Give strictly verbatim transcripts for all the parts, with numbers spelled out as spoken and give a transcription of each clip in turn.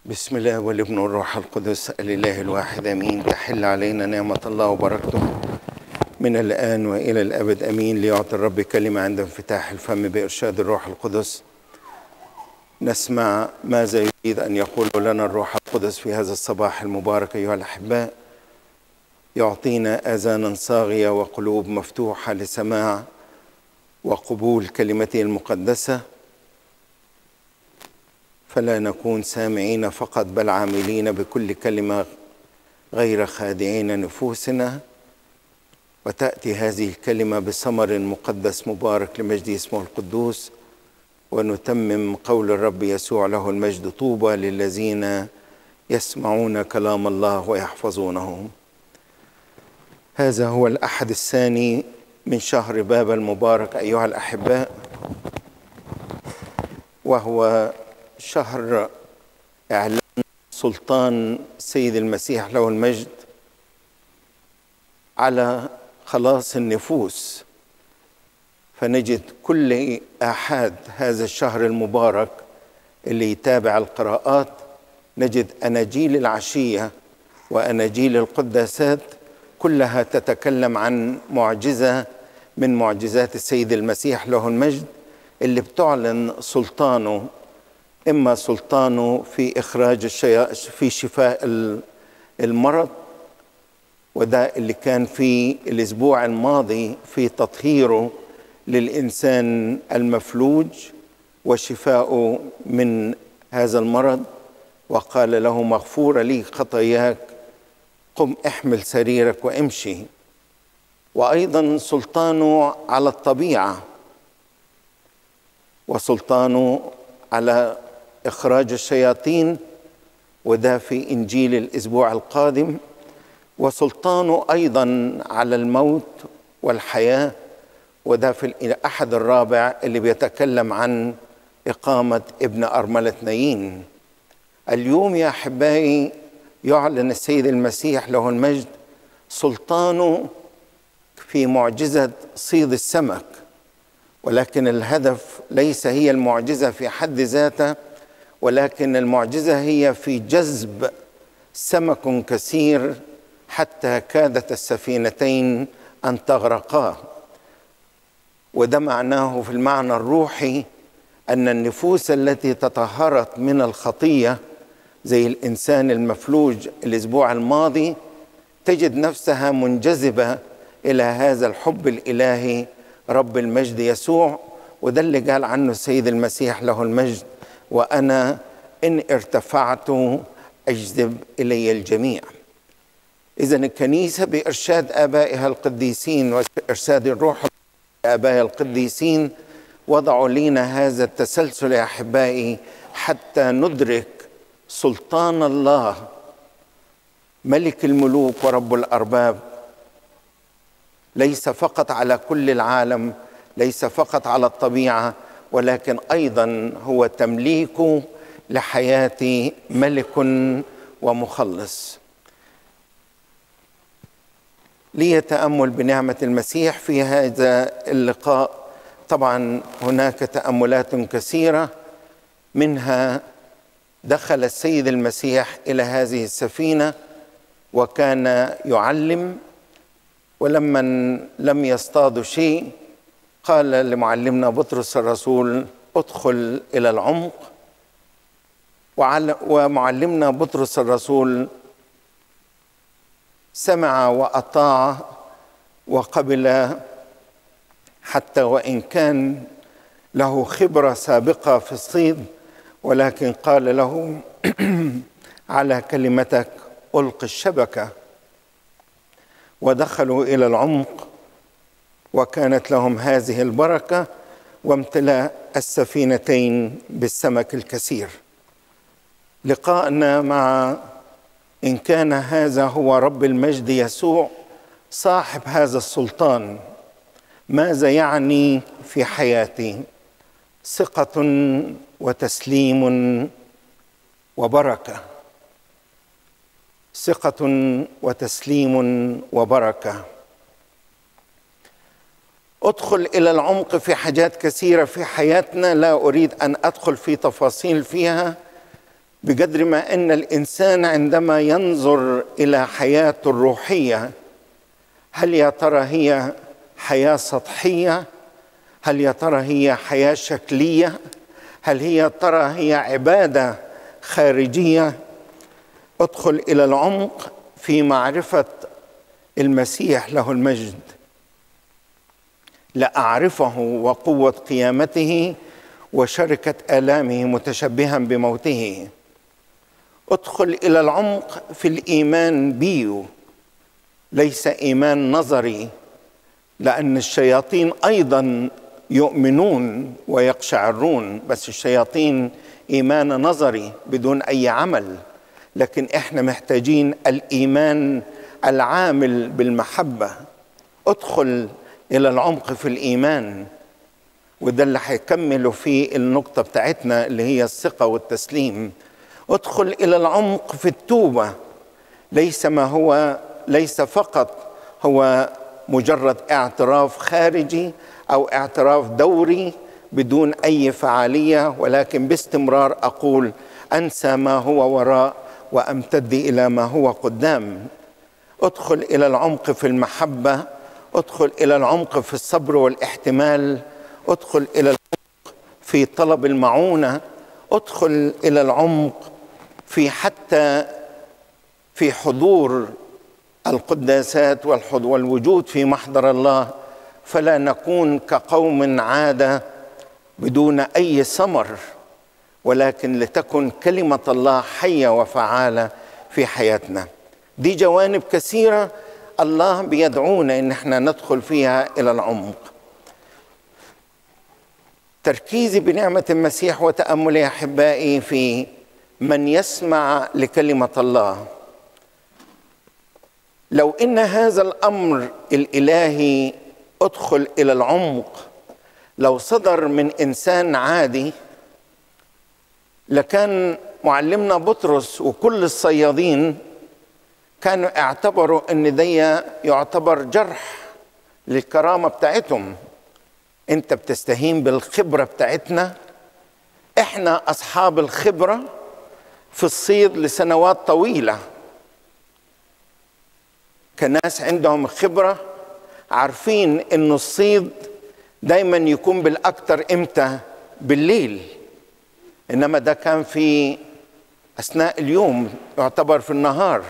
بسم الله والابن والروح القدس الإله الواحد آمين. تحل علينا نعمة الله وبركته من الآن وإلى الأبد آمين. ليعطي الرب كلمة عند انفتاح الفم بإرشاد الروح القدس. نسمع ماذا يريد أن يقول لنا الروح القدس في هذا الصباح المبارك أيها الأحباء. يعطينا آذانا صاغية وقلوب مفتوحة لسماع وقبول كلمته المقدسة، فلا نكون سامعين فقط بل عاملين بكل كلمة غير خادعين نفوسنا، وتأتي هذه الكلمة بثمر مقدس مبارك لمجد اسمه القدوس، ونتمم قول الرب يسوع له المجد: طوبى للذين يسمعون كلام الله ويحفظونه. هذا هو الأحد الثاني من شهر باب المبارك أيها الأحباء، وهو شهر إعلان سلطان سيد المسيح له المجد على خلاص النفوس. فنجد كل آحاد هذا الشهر المبارك اللي يتابع القراءات نجد أناجيل العشية وأناجيل القداسات كلها تتكلم عن معجزة من معجزات السيد المسيح له المجد اللي بتعلن سلطانه، إما سلطانه في إخراج الشياطين، في شفاء المرض، وده اللي كان في الأسبوع الماضي في تطهيره للإنسان المفلوج وشفاؤه من هذا المرض، وقال له: مغفورة لي خطاياك، قم احمل سريرك وامشي. وأيضا سلطانه على الطبيعة، وسلطانه على إخراج الشياطين، وده في إنجيل الأسبوع القادم، وسلطانه أيضا على الموت والحياة، وده في الأحد الرابع اللي بيتكلم عن إقامة ابن أرملة نايين. اليوم يا أحبائي يعلن السيد المسيح له المجد سلطانه في معجزة صيد السمك، ولكن الهدف ليس هي المعجزة في حد ذاتها، ولكن المعجزة هي في جذب سمك كثير حتى كادت السفينتين أن تغرقا. وده معناه في المعنى الروحي أن النفوس التي تطهرت من الخطية زي الإنسان المفلوج الأسبوع الماضي تجد نفسها منجذبة إلى هذا الحب الإلهي رب المجد يسوع. وده اللي قال عنه السيد المسيح له المجد: وأنا إن ارتفعت أجذب إلي الجميع. إذن الكنيسة بإرشاد آبائها القديسين وإرشاد الروح آبائها القديسين وضعوا لنا هذا التسلسل يا أحبائي حتى ندرك سلطان الله ملك الملوك ورب الأرباب، ليس فقط على كل العالم، ليس فقط على الطبيعة، ولكن أيضا هو تمليك لحياة ملك ومخلص. لي تأمل بنعمة المسيح في هذا اللقاء. طبعا هناك تأملات كثيرة، منها دخل السيد المسيح إلى هذه السفينة وكان يعلم، ولما لم يصطادوا شيء قال لمعلمنا بطرس الرسول: ادخل إلى العمق. ومعلمنا بطرس الرسول سمع وأطاع وقبل، حتى وإن كان له خبرة سابقة في الصيد، ولكن قال له: على كلمتك ألقي الشبكة. ودخلوا إلى العمق وكانت لهم هذه البركة وامتلاء السفينتين بالسمك الكثير. لقاءنا مع إن كان هذا هو رب المجد يسوع صاحب هذا السلطان ماذا يعني في حياتي؟ ثقة وتسليم وبركة، ثقة وتسليم وبركة. أدخل إلى العمق في حاجات كثيرة في حياتنا لا أريد أن أدخل في تفاصيل فيها، بقدر ما أن الإنسان عندما ينظر إلى حياته الروحية، هل يا ترى هي حياة سطحية؟ هل يا ترى هي حياة شكلية؟ هل هي يا ترى هي عبادة خارجية؟ ادخل إلى العمق في معرفة المسيح له المجد لأعرفه وقوة قيامته وشركة آلامه متشبها بموته. ادخل إلى العمق في الإيمان بيه، ليس إيمان نظري، لأن الشياطين أيضا يؤمنون ويقشعرون، بس الشياطين إيمان نظري بدون أي عمل، لكن إحنا محتاجين الإيمان العامل بالمحبة. ادخل إلى العمق في الإيمان، وده اللي هيكملوا في النقطة بتاعتنا اللي هي الثقة والتسليم. ادخل إلى العمق في التوبة، ليس ما هو ليس فقط هو مجرد اعتراف خارجي أو اعتراف دوري بدون أي فعالية، ولكن باستمرار أقول أنسى ما هو وراء وأمتد إلى ما هو قدام. ادخل إلى العمق في المحبة، ادخل إلى العمق في الصبر والاحتمال، ادخل إلى العمق في طلب المعونة، ادخل إلى العمق في حتى في حضور القداسات والوجود في محضر الله، فلا نكون كقوم عادة بدون أي ثمر، ولكن لتكن كلمة الله حية وفعالة في حياتنا. دي جوانب كثيرة الله بيدعونا إن احنا ندخل فيها إلى العمق. تركيزي بنعمة المسيح وتأملي أحبائي في من يسمع لكلمة الله. لو إن هذا الأمر الإلهي ادخل إلى العمق لو صدر من إنسان عادي، لكان معلمنا بطرس وكل الصيادين كانوا اعتبروا ان ده يعتبر جرح للكرامة بتاعتهم. انت بتستهين بالخبرة بتاعتنا، احنا اصحاب الخبرة في الصيد لسنوات طويلة، كناس عندهم خبرة عارفين ان الصيد دايما يكون بالاكتر امتى؟ بالليل، انما ده كان في اثناء اليوم يعتبر في النهار.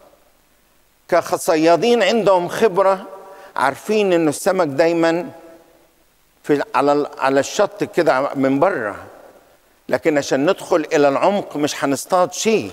كصيادين عندهم خبرة عارفين ان السمك دايما في على على الشط كده من بره، لكن عشان ندخل الى العمق مش هنصطاد شيء،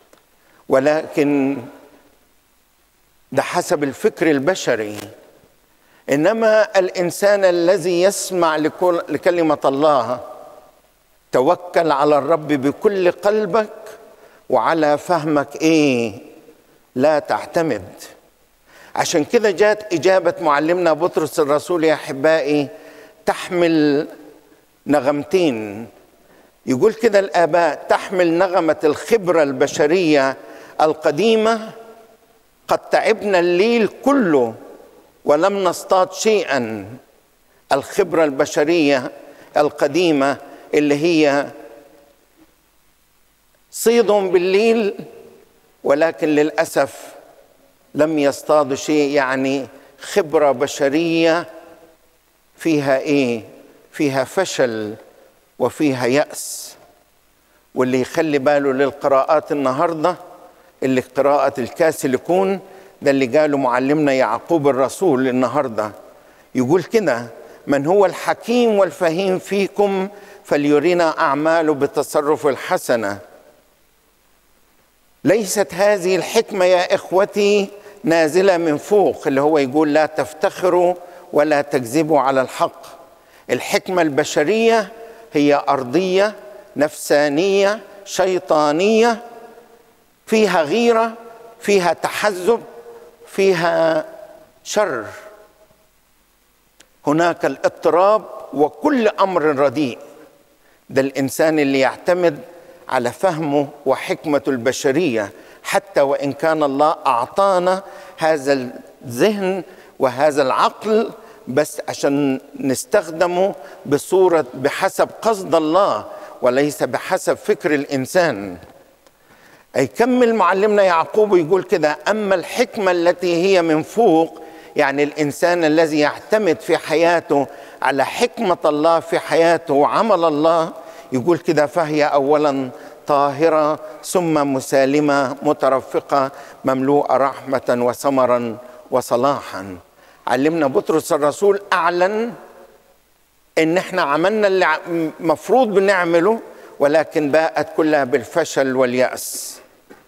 ولكن ده حسب الفكر البشري. انما الانسان الذي يسمع لكلمة الله توكل على الرب بكل قلبك وعلى فهمك ايه لا تعتمد. عشان كده جاءت إجابة معلمنا بطرس الرسول يا أحبائي تحمل نغمتين. يقول كده الآباء تحمل نغمة الخبرة البشرية القديمة، قد تعبنا الليل كله ولم نصطاد شيئا. الخبرة البشرية القديمة اللي هي صيدهم بالليل ولكن للأسف لم يصطادوا شيء، يعني خبرة بشرية فيها إيه؟ فيها فشل وفيها يأس. واللي يخلي باله للقراءات النهاردة اللي قراءة الكاس يكون ده اللي قاله معلمنا يعقوب الرسول النهاردة، يقول كده من هو الحكيم والفهيم فيكم فليرينا أعماله بالتصرف الحسنة. ليست هذه الحكمة يا إخوتي نازلة من فوق، اللي هو يقول لا تفتخروا ولا تكذبوا على الحق. الحكمة البشرية هي أرضية نفسانية شيطانية، فيها غيرة، فيها تحزب، فيها شر. هناك الاضطراب وكل أمر رديء. ده الإنسان اللي يعتمد على فهمه وحكمته البشرية، حتى وإن كان الله أعطانا هذا الذهن وهذا العقل بس عشان نستخدمه بصورة بحسب قصد الله وليس بحسب فكر الإنسان. هيكمل معلمنا يعقوب ويقول كده: أما الحكمة التي هي من فوق، يعني الإنسان الذي يعتمد في حياته على حكمة الله في حياته وعمل الله، يقول كده: فهي أولا طاهرة، ثم مسالمة مترفقة مملوءة رحمة وثمرا وصلاحا. علمنا بطرس الرسول أعلن إن احنا عملنا اللي مفروض بنعمله، ولكن باءت كلها بالفشل واليأس.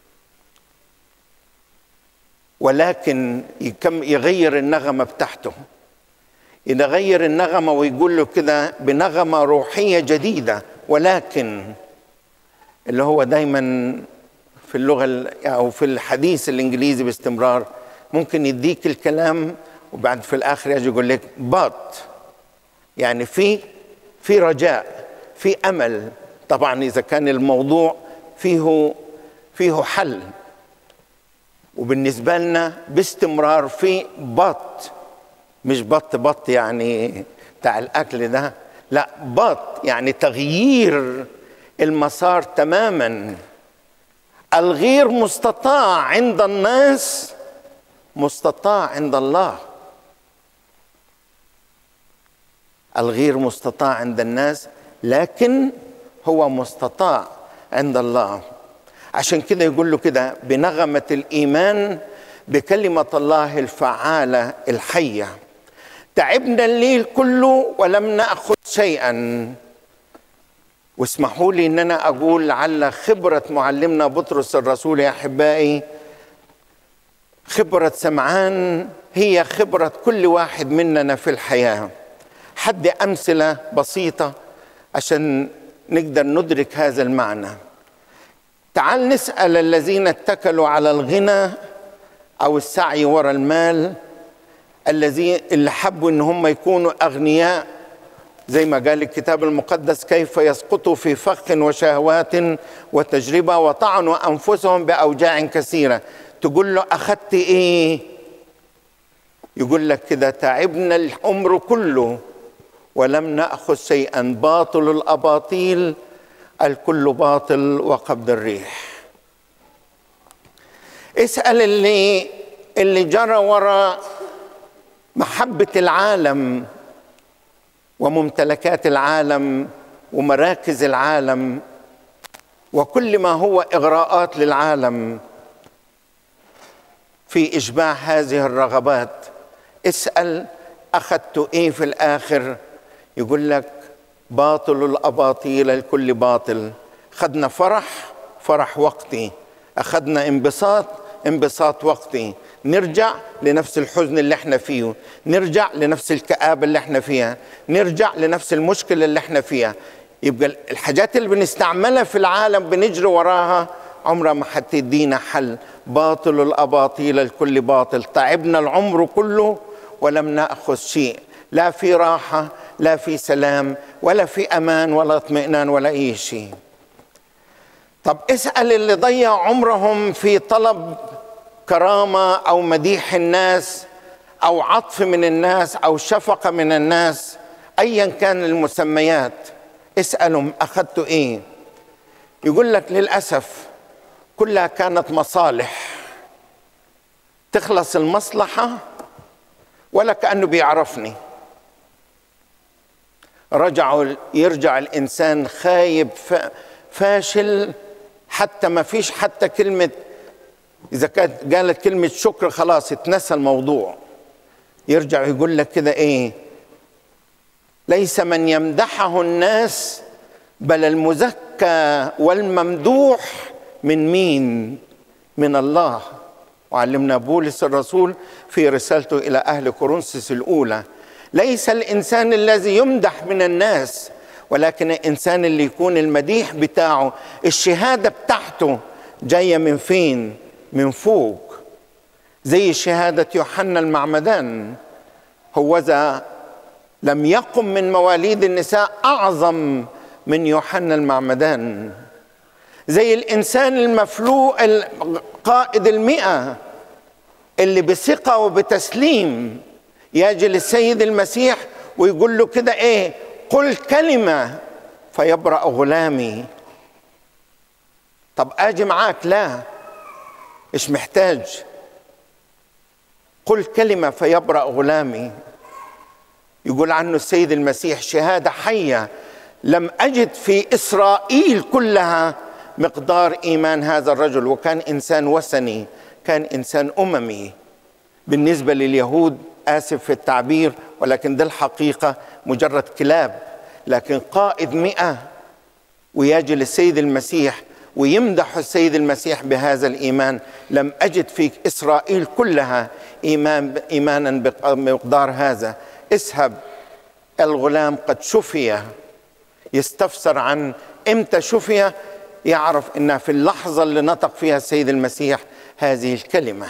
ولكن يغير النغمة بتاعته، يغير النغمة ويقول له كده بنغمة روحية جديدة. ولكن اللي هو دايما في اللغة أو في الحديث الإنجليزي باستمرار ممكن يديك الكلام وبعد في الآخر يجي يقول لك but، يعني في في رجاء، في أمل. طبعا إذا كان الموضوع فيه فيه حل. وبالنسبة لنا باستمرار في بط، مش بط بط يعني بتاع الأكل ده، لا، بط يعني تغيير المسار تماما. الغير مستطاع عند الناس مستطاع عند الله. الغير مستطاع عند الناس لكن هو مستطاع عند الله. عشان كده يقول له كده: بنغمة الإيمان بكلمة الله الفعالة الحية، تعبنا الليل كله ولم نأخذ شيئا. واسمحوا لي ان انا اقول لعل خبرة معلمنا بطرس الرسول يا احبائي، خبرة سمعان هي خبرة كل واحد مننا في الحياة. حد أمثلة بسيطة عشان نقدر ندرك هذا المعنى. تعال نسأل الذين اتكلوا على الغنى أو السعي وراء المال، الذين اللي حبوا ان هم يكونوا أغنياء زي ما قال الكتاب المقدس: كيف يسقطوا في فخ وشهوات وتجربة وطعنوا أنفسهم بأوجاع كثيرة. تقول له: أخذت إيه؟ يقول لك كده: تعبنا العمر كله ولم نأخذ شيئا، باطل الأباطيل الكل باطل وقبض الريح. اسأل اللي اللي جرى وراء محبة العالم وممتلكات العالم ومراكز العالم وكل ما هو إغراءات للعالم في إشباع هذه الرغبات. اسأل: أخذت إيه في الآخر؟ يقول لك: باطل الأباطيل الكل باطل. أخذنا فرح، فرح وقتي. أخذنا انبساط، انبساط وقتي. نرجع لنفس الحزن اللي احنا فيه، نرجع لنفس الكآبة اللي احنا فيها، نرجع لنفس المشكلة اللي احنا فيها. يبقى الحاجات اللي بنستعملها في العالم بنجري وراها عمرها ما حتدينا حل. باطل الأباطيل الكل باطل. تعبنا العمر كله ولم نأخذ شيء، لا في راحة لا في سلام ولا في أمان ولا اطمئنان ولا أي شيء. طب اسأل اللي ضيع عمرهم في طلب كرامة أو مديح الناس أو عطف من الناس أو شفقة من الناس، أيا كان المسميات. اسألهم: أخذتوا إيه؟ يقول لك للأسف كلها كانت مصالح، تخلص المصلحة ولا كأنه بيعرفني. رجعوا يرجع الإنسان خايب فاشل، حتى ما فيش حتى كلمة، إذا كانت قالت كلمة شكر خلاص اتنسى الموضوع. يرجع يقول لك كده إيه: ليس من يمدحه الناس بل المزكى والممدوح من مين؟ من الله. وعلمنا بولس الرسول في رسالته إلى أهل كورنثوس الأولى: ليس الإنسان الذي يمدح من الناس، ولكن الإنسان اللي يكون المديح بتاعه، الشهادة بتاعته جاية من فين؟ من فوق. زي شهادة يوحنا المعمدان: هوذا لم يقم من مواليد النساء أعظم من يوحنا المعمدان. زي الإنسان المفلوق قائد المئة اللي بثقة وبتسليم يجي للسيد المسيح ويقول له كده إيه: قل كلمة فيبرأ غلامي. طب اجي معاك؟ لا، مش محتاج. قل كلمة فيبرأ غلامي. يقول عنه السيد المسيح شهادة حية لم أجد في إسرائيل كلها مقدار إيمان هذا الرجل. وكان إنسان وثني، كان إنسان أممي بالنسبة لليهود، آسف في التعبير، ولكن ده الحقيقة، مجرد كلاب. لكن قائد مئة ويجي للسيد المسيح ويمدح السيد المسيح بهذا الإيمان. لم أجد في إسرائيل كلها إيمان إيمانا بمقدار هذا. اسهب، الغلام قد شفي. يستفسر عن إمتى شفي، يعرف إنها في اللحظة اللي نطق فيها السيد المسيح هذه الكلمة.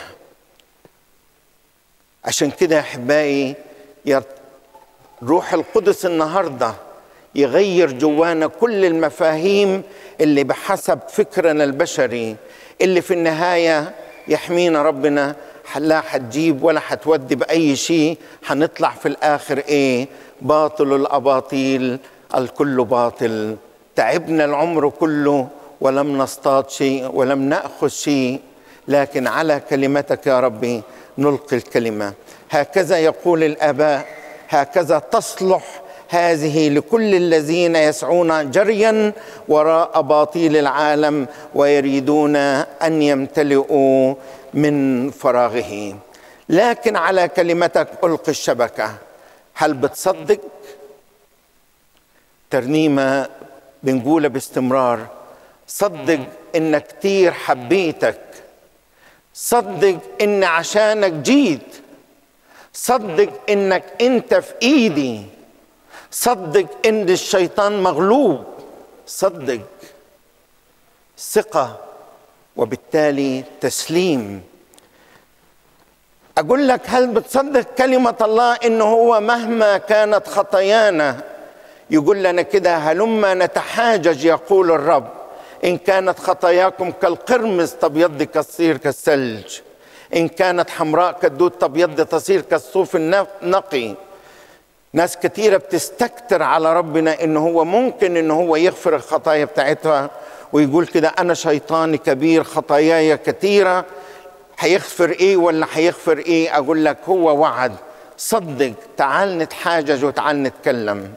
عشان كده يا أحبائي، روح القدس النهاردة يغير جوانا كل المفاهيم اللي بحسب فكرنا البشري، اللي في النهاية يحمينا ربنا. لا حتجيب ولا حتودي بأي شيء، حنطلع في الآخر إيه؟ باطل الأباطيل الكل باطل. تعبنا العمر كله ولم نصطاد شيء ولم نأخذ شيء، لكن على كلمتك يا ربي نلقي الكلمة. هكذا يقول الآباء، هكذا تصلح هذه لكل الذين يسعون جريا وراء باطيل العالم ويريدون أن يمتلئوا من فراغه. لكن على كلمتك ألقي الشبكة. هل بتصدق؟ ترنيمة بنقولها باستمرار: صدق إن كتير حبيتك، صدق إن عشانك جيت، صدق إنك أنت في إيدي، صدق إن الشيطان مغلوب. صدق. ثقة وبالتالي تسليم. أقول لك، هل بتصدق كلمة الله إنه هو مهما كانت خطايانا، يقول لنا كده: هلما نتحاجج يقول الرب، إن كانت خطاياكم كالقرمز تبيض كالصير كالثلج، إن كانت حمراء كالدود تبيض تصير كالصوف النقي. ناس كتيرة بتستكتر على ربنا إنه هو ممكن إنه هو يغفر الخطايا بتاعتها، ويقول كده: أنا شيطاني كبير، خطاياي كتيرة، هيغفر إيه ولا هيغفر إيه؟ أقول لك هو وعد. صدق. تعال نتحاجج وتعال نتكلم.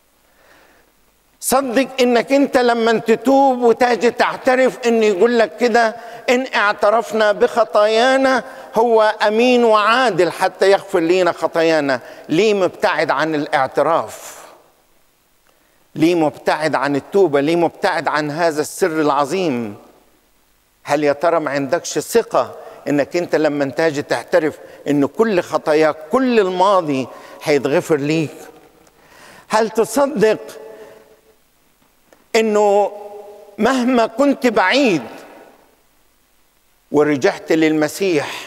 صدق إنك أنت لما تتوب وتاجي تعترف، إن يقول لك كده: إن اعترفنا بخطايانا هو أمين وعادل حتى يغفر لنا خطايانا. ليه مبتعد عن الاعتراف؟ ليه مبتعد عن التوبة؟ ليه مبتعد عن هذا السر العظيم؟ هل يا ترى ما عندكش ثقة إنك أنت لما تاجي تعترف إن كل خطاياك، كل الماضي هيتغفر ليك؟ هل تصدق إنه مهما كنت بعيد ورجعت للمسيح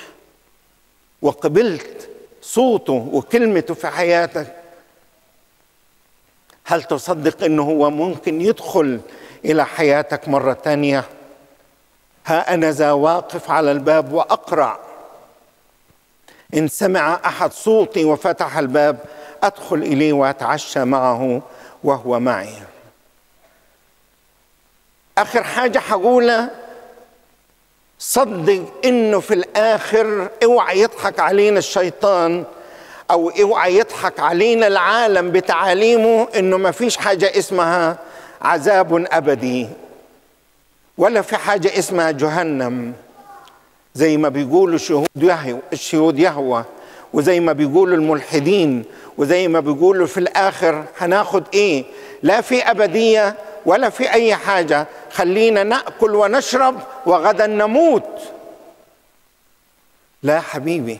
وقبلت صوته وكلمته في حياتك، هل تصدق إنه هو ممكن يدخل إلى حياتك مرة تانية؟ ها أنا ذا واقف على الباب وأقرع، إن سمع أحد صوتي وفتح الباب أدخل إليه وأتعشى معه وهو معي. آخر حاجة هقولها: صدق إنه في الآخر اوعى يضحك علينا الشيطان، أو اوعى يضحك علينا العالم بتعاليمه إنه ما فيش حاجة اسمها عذاب أبدي، ولا في حاجة اسمها جهنم زي ما بيقولوا شهود يهوى الشهود يهوى، وزي ما بيقولوا الملحدين، وزي ما بيقولوا في الآخر هناخد إيه؟ لا في أبدية ولا في أي حاجة، خلينا نأكل ونشرب وغدا نموت. لا حبيبي،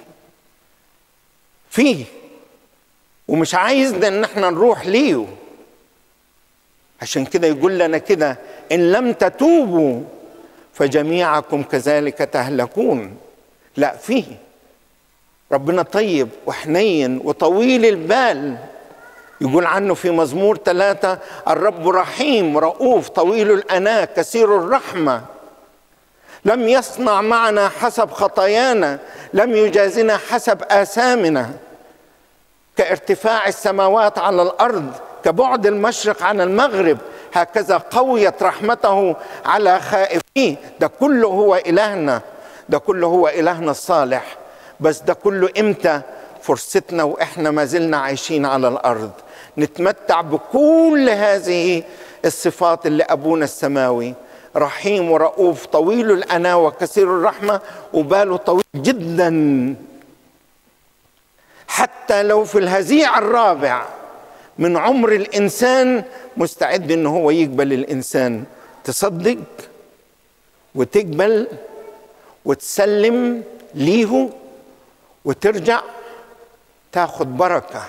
فيه، ومش عايزنا ان احنا نروح ليه. عشان كده يقول لنا كده: إن لم تتوبوا فجميعكم كذلك تهلكون. لا، فيه. ربنا طيب وحنين وطويل البال. يقول عنه في مزمور ثلاثة: الرب رحيم رؤوف طويل الأناة كثير الرحمة، لم يصنع معنا حسب خطايانا، لم يجازنا حسب آثامنا. كارتفاع السماوات على الأرض، كبعد المشرق عن المغرب، هكذا قويت رحمته على خائفيه. ده كله هو إلهنا، ده كله هو إلهنا الصالح. بس ده كله إمتى؟ فرصتنا وإحنا ما زلنا عايشين على الأرض نتمتع بكل هذه الصفات اللي أبونا السماوي رحيم ورؤوف طويل الأناة وكثير الرحمة وباله طويل جدا، حتى لو في الهزيع الرابع من عمر الإنسان مستعد إن هو يقبل الإنسان. تصدق وتقبل وتسلم ليه وترجع تاخد بركة.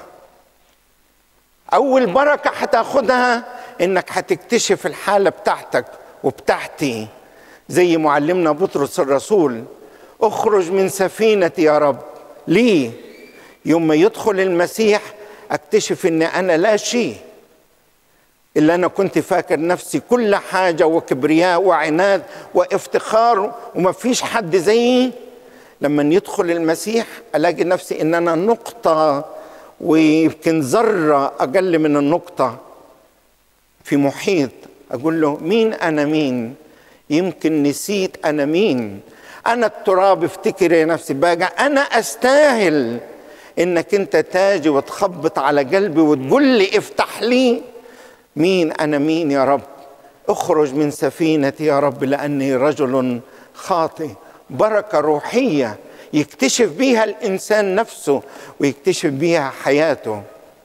أول بركة هتاخدها إنك هتكتشف الحالة بتاعتك وبتاعتي، زي معلمنا بطرس الرسول: اخرج من سفينتي يا رب. ليه؟ يوم ما يدخل المسيح اكتشف ان انا لا شيء، اللي انا كنت فاكر نفسي كل حاجة وكبرياء وعناد وافتخار وما فيش حد زيي. لما يدخل المسيح الاقي نفسي ان انا نقطة ويمكن ذرة اقل من النقطة في محيط. اقول له مين انا؟ مين؟ يمكن نسيت انا مين. انا التراب، افتكر يا نفسي بقى انا استاهل انك انت تاجي وتخبط على قلبي وتقول لي افتح لي. مين انا؟ مين يا رب؟ اخرج من سفينتي يا رب لاني رجل خاطئ. بركة روحية يكتشف بيها الانسان نفسه ويكتشف بيها حياته.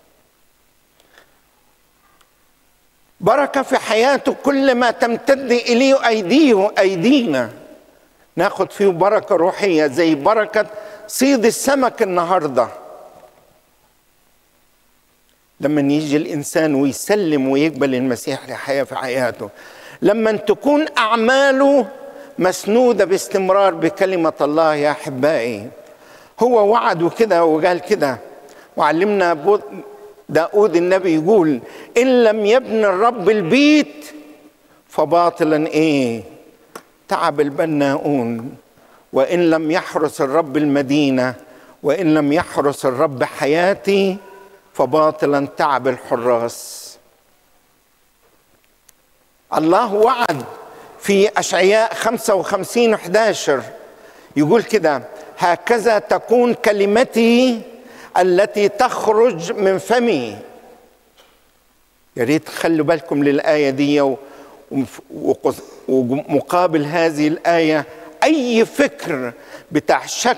بركة في حياته كل ما تمتد اليه ايديه ايدينا ناخد فيه بركة روحية، زي بركة صيد السمك النهاردة. لما يجي الإنسان ويسلم ويقبل المسيح لحياة في حياته، لما تكون أعماله مسنودة باستمرار بكلمة الله يا أحبائي. هو وعد كده وقال كده، وعلمنا داود النبي يقول: إن لم يبني الرب البيت فباطلا إيه؟ تعب البناؤون. وإن لم يحرس الرب المدينة، وإن لم يحرس الرب حياتي فباطلا تعب الحراس. الله وعد في أشعياء خمسة وخمسين أحد عشر يقول كده: هكذا تكون كلمتي التي تخرج من فمي. يا ريت تخلوا بالكم للآية دي، ومقابل هذه الآية أي فكر بتاع شك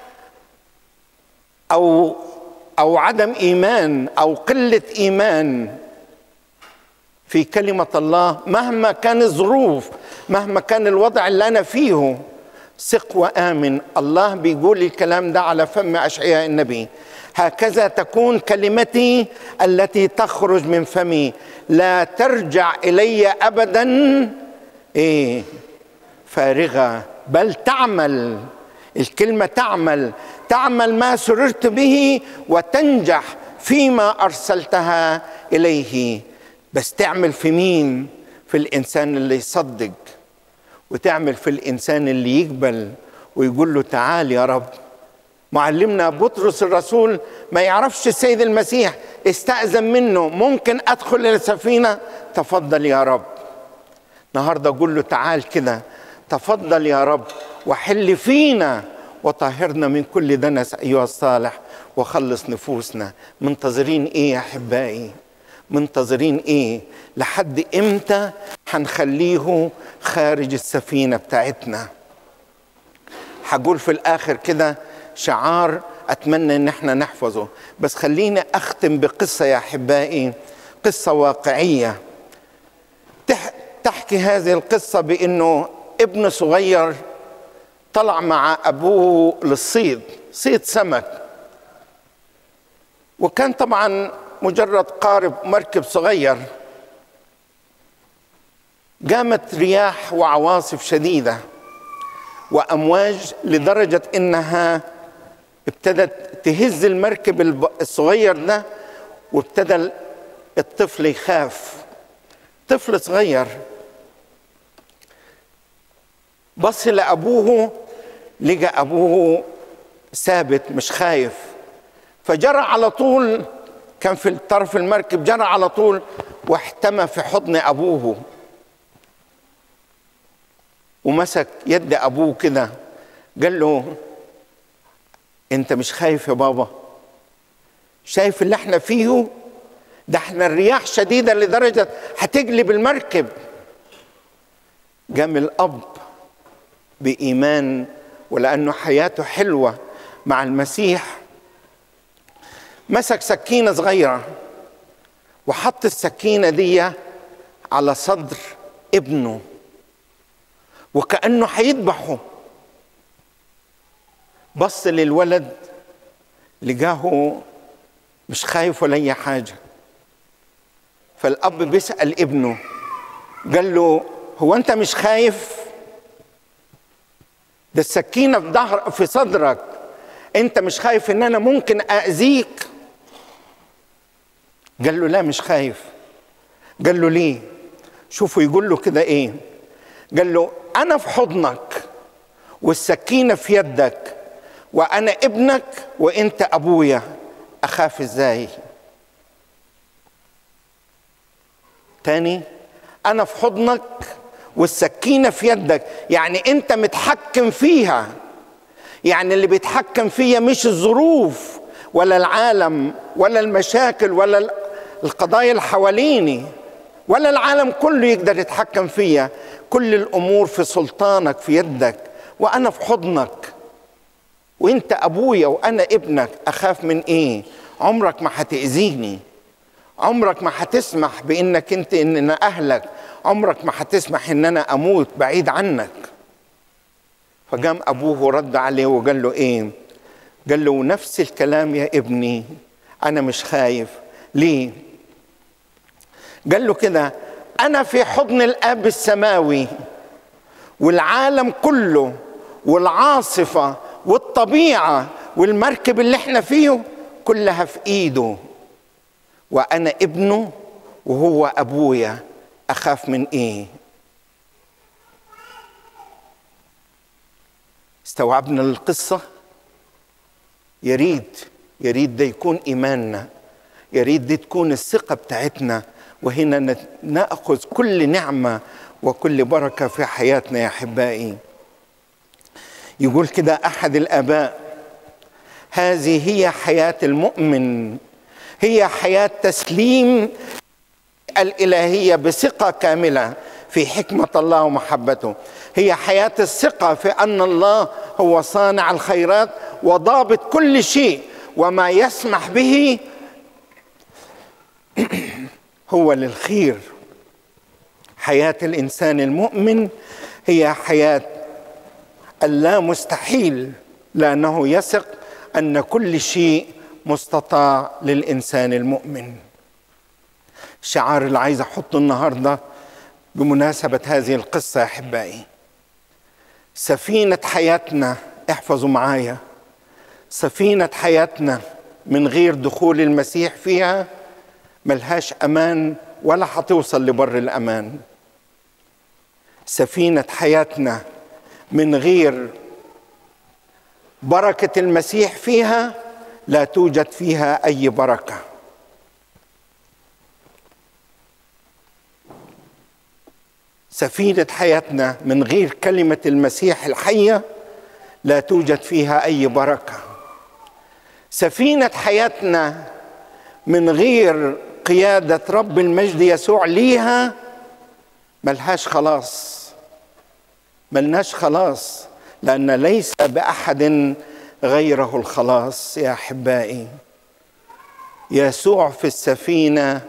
أو أو عدم إيمان أو قلة إيمان في كلمة الله، مهما كان الظروف، مهما كان الوضع اللي أنا فيه، ثق وآمن. الله بيقول الكلام ده على فم أشعياء النبي: هكذا تكون كلمتي التي تخرج من فمي، لا ترجع إلي أبدا إيه فارغة، بل تعمل. الكلمة تعمل، تعمل ما سررت به وتنجح فيما أرسلتها إليه. بس تعمل في مين؟ في الإنسان اللي يصدق، وتعمل في الإنسان اللي يقبل ويقول له تعال يا رب. معلمنا بطرس الرسول ما يعرفش السيد المسيح، استأذن منه: ممكن أدخل السفينة؟ تفضل يا رب. النهارده أقول له تعال كده، تفضل يا رب وحل فينا وطهرنا من كل دنس أيها الصالح وخلص نفوسنا. منتظرين إيه يا أحبائي؟ منتظرين إيه؟ لحد إمتى هنخليه خارج السفينة بتاعتنا؟ هقول في الآخر كده شعار أتمنى إن احنا نحفظه، بس خليني أختم بقصة يا أحبائي، قصة واقعية تحكي هذه القصة بأنه ابن صغير طلع مع أبوه للصيد، صيد سمك، وكان طبعا مجرد قارب مركب صغير. قامت رياح وعواصف شديدة وأمواج لدرجة إنها ابتدت تهز المركب الصغير ده، وابتدى الطفل يخاف. طفل صغير بص لأبوه، لقى أبوه ثابت مش خايف، فجرى على طول كان في طرف المركب، جرى على طول واحتمى في حضن أبوه ومسك يد أبوه كده، قال له أنت مش خايف يا بابا؟ شايف اللي احنا فيه ده؟ احنا الرياح شديدة لدرجة هتجلب المركب. قام الأب بإيمان ولأنه حياته حلوة مع المسيح مسك سكينة صغيرة وحط السكينة دي على صدر ابنه وكأنه هيذبحه. بص للولد لقاه مش خايف ولا أي حاجة. فالأب بيسأل ابنه قال له هو أنت مش خايف؟ ده السكينة في ظهر في صدرك، أنت مش خايف إن أنا ممكن أذيك؟ قال له لا مش خايف. قال له ليه؟ شوفوا يقول له كده إيه؟ قال له أنا في حضنك والسكينة في يدك وأنا ابنك وأنت أبويا، أخاف إزاي؟ تاني، أنا في حضنك والسكينة في يدك، يعني أنت متحكم فيها. يعني اللي بيتحكم فيها مش الظروف ولا العالم ولا المشاكل ولا القضايا اللي حواليني ولا العالم كله يقدر يتحكم فيها. كل الأمور في سلطانك في يدك وأنا في حضنك وأنت أبويا وأنا ابنك، أخاف من إيه؟ عمرك ما هتأذيني، عمرك ما هتسمح بإنك أنت إن أنا أهلك، عمرك ما هتسمح إن أنا أموت بعيد عنك. فقام أبوه رد عليه وقال له إيه؟ قال له نفس الكلام يا ابني، أنا مش خايف. ليه؟ قال له كده أنا في حضن الآب السماوي والعالم كله والعاصفة والطبيعة والمركب اللي احنا فيه كلها في إيده، وأنا ابنه وهو أبويا، أخاف من إيه؟ استوعبنا القصة؟ يريد يريد ده يكون إيماننا، يريد دي تكون الثقة بتاعتنا، وهنا نأخذ كل نعمة وكل بركة في حياتنا يا أحبائي. يقول كده أحد الآباء: هذه هي حياة المؤمن، هي حياة تسليم الإلهية بثقة كاملة في حكمة الله ومحبته، هي حياة الثقة في أن الله هو صانع الخيرات وضابط كل شيء، وما يسمح به هو للخير. حياة الإنسان المؤمن هي حياة اللا مستحيل، لأنه يثق أن كل شيء مستطاع للإنسان المؤمن. الشعار اللي عايز أحطه النهاردة بمناسبة هذه القصة يا أحبائي: سفينة حياتنا، احفظوا معايا، سفينة حياتنا من غير دخول المسيح فيها ملهاش أمان ولا هتوصل لبر الأمان. سفينة حياتنا من غير بركة المسيح فيها لا توجد فيها أي بركة. سفينة حياتنا من غير كلمة المسيح الحية لا توجد فيها أي بركة. سفينة حياتنا من غير قيادة رب المجد يسوع ليها ملهاش خلاص، ملناش خلاص، لأن ليس بأحد غيره الخلاص يا أحبائي. يسوع في السفينة.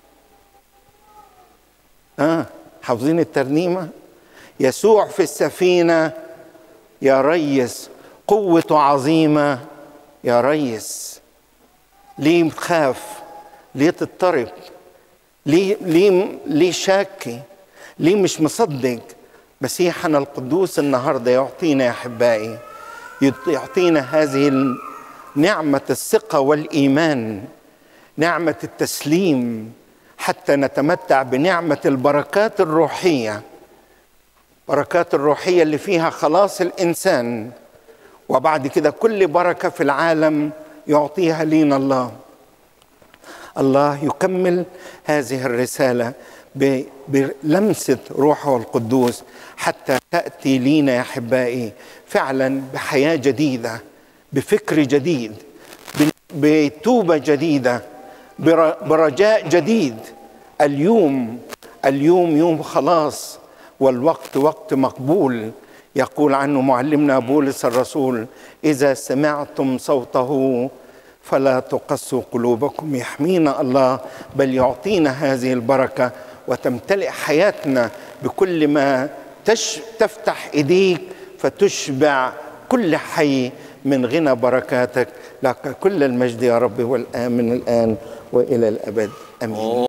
آه حافظين الترنيمة؟ يسوع في السفينة يا ريس، قوته عظيمة يا ريس. ليه تخاف؟ ليه تضطرب؟ ليه ليه ليه شاكي؟ ليه مش مصدق؟ مسيحنا القدوس النهارده يعطينا يا احبائي، يعطينا هذه نعمة الثقة والإيمان، نعمة التسليم، حتى نتمتع بنعمة البركات الروحية، بركات الروحية اللي فيها خلاص الإنسان، وبعد كده كل بركة في العالم يعطيها لينا الله. الله يكمل هذه الرسالة بلمسة روحه القدوس حتى تأتي لينا يا أحبائي فعلا بحياة جديدة، بفكر جديد، بتوبة جديدة، برجاء جديد. اليوم اليوم يوم خلاص، والوقت وقت مقبول. يقول عنه معلمنا بولس الرسول: إذا سمعتم صوته فلا تقسوا قلوبكم. يحمينا الله، بل يعطينا هذه البركة وتمتلئ حياتنا بكل ما تش تفتح إيديك فتشبع كل حي من غنى بركاتك. لك كل المجد يا رب والآن من الآن وإلى الأبد، آمين.